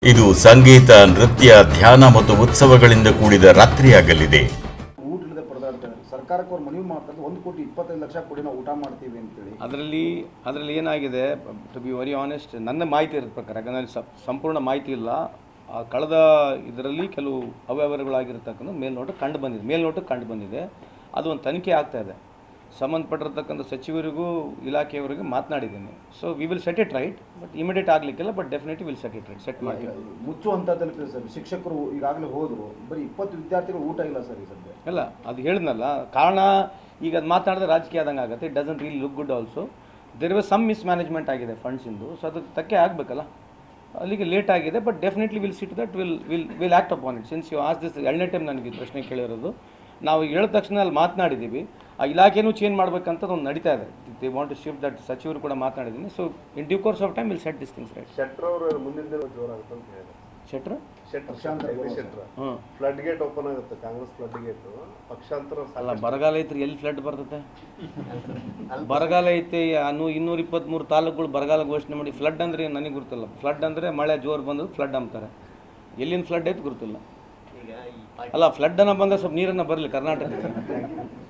ಇದು ಸಂಗೀತ, ನೃತ್ಯ, ಧ್ಯಾನ ಮತ್ತು ಉತ್ಸವಗಳಿಂದ ಕೂಡಿದ ರಾತ್ರಿಯಾಗಲಿದೆ. ಊಟದ ಪದಾರ್ಥ ಸರ್ಕಾರಕ್ಕೆ ಅವ್ರು ಮನವಿ ಮಾಡ್ತಾರೆ 1,25,00,000 ಕೋಟಿ ನಾವು ಊಟ ಮಾಡ್ತೀವಿ ಅಂತೇಳಿ. ಅದರಲ್ಲಿ ಏನಾಗಿದೆ, ಟು ಬಿ ವೆರಿ ಆನೆಸ್ಟ್, ನನ್ನ ಮಾಹಿತಿ ಇರೋ ಪ್ರಕಾರ, ಯಾಕಂದರೆ ಸಂಪೂರ್ಣ ಮಾಹಿತಿ ಇಲ್ಲ. ಕಳೆದ ಇದರಲ್ಲಿ ಕೆಲವು ಅವ್ಯವಹಾರಗಳಾಗಿರ್ತಕ್ಕಂಥ ಮೇಲ್ನೋಟಕ್ಕೆ ಕಂಡು ಬಂದಿದೆ. ಅದು ಒಂದು ತನಿಖೆ ಆಗ್ತಾ ಇದೆ. ಸಂಬಂಧಪಟ್ಟಿರ್ತಕ್ಕಂಥ ಸಚಿವರಿಗೂ ಇಲಾಖೆಯವರಿಗೆ ಮಾತನಾಡಿದ್ದೀನಿ. So we will set it right, but immediate ಆಗಲಿಕ್ಕಿಲ್ಲ, but definitely will set it right, set ಮಾಡ್ತೀವಿ. ಮುಚ್ಚುವಂಥದ್ದಲ್ಲಿ ಸರ್ ಶಿಕ್ಷಕರು ಈಗಾಗಲೇ ಹೋದರು, ಬರೀ 20 ವಿದ್ಯಾರ್ಥಿಗಳು ಊಟ ಇಲ್ಲ ಸರ್ ಈ ಸದ್ಯ. ಇಲ್ಲ, ಅದು ಹೇಳಿದ್ನಲ್ಲ ಕಾರಣ. ಈಗ ಅದು ಮಾತನಾಡಿದ್ರೆ ರಾಜಕೀಯ ಆದಂಗೆ ಆಗುತ್ತೆ. It doesn't really look good also. There was some mismanagement ಆಗಿದೆ ಫಂಡ್ಸಿಂದು. ಸೊ ಅದಕ್ಕೆ ತಕ್ಕೆ ಆಗಬೇಕಲ್ಲ, ಅಲ್ಲಿಗೆ ಲೇಟ್ ಆಗಿದೆ. But definitely will sit that will act upon it. Since you ಆಸ್ ದಿಸ್ 2ನೇ ಟೈಮ್ ನನಗೆ ಪ್ರಶ್ನೆ ಕೇಳಿರೋದು. ನಾವು ಹೇಳಿದ ತಕ್ಷಣ ಅಲ್ಲಿ ಮಾತನಾಡಿದ್ದೀವಿ. ಆ ಇಲಾಖೆನೂ ಚೇಂಜ್ ಮಾಡಬೇಕಂತ ಒಂದು ನಡೀತಾ ಇದೆ. They want to shift that. ಸಚಿವರು ಕೂಡ ಮಾತನಾಡಿದ್ದೀನಿ. So in due course of time will set this things right. Shettar ಅವರು ಮುಂದಿನ ದಿನ ಜೋರಾಗುತ್ತೆ ಅಂತ ಹೇಳಿದ್ರು. ಶೆಟ್ಟರ್ ಫ್ಲಡ್ ಗೇಟ್ ಓಪನ್ ಆಗುತ್ತೆ, ಕಾಂಗ್ರೆಸ್ ಫ್ಲಡ್ ಗೇಟ್ ಪಕ್ಷಾಂತರ. ಅಲ್ಲ, ಬರಗಾಲ ಐತ್ರಿ, ಎಲ್ಲಿ ಫ್ಲಡ್ ಬರ್ತದೆ? ಬರಗಾಲ ಐತೆ, 223 ತಾಲೂಕುಗಳು ಬರಗಾಲ ಘೋಷಣೆ ಮಾಡಿ. ಫ್ಲಡ್ ಅಂದರೆ ನನಗೆ ಗೊತ್ತಿಲ್ಲ. ಫ್ಲಡ್ ಅಂದರೆ ಮಳೆ ಜೋರು ಬಂದು ಫ್ಲಡ್ ಅಂತಾರೆ. ಎಲ್ಲಿಂದ ಫ್ಲಡ್ ಐತೆ ಗೊತ್ತಿಲ್ಲ. ಅಲ್ಲ, ಫ್ಲಡ್ ಅನ್ನ ಬಂದರೆ ಸ್ವಲ್ಪ ನೀರನ್ನು ಬರಲಿ ಕರ್ನಾಟಕಕ್ಕೆ.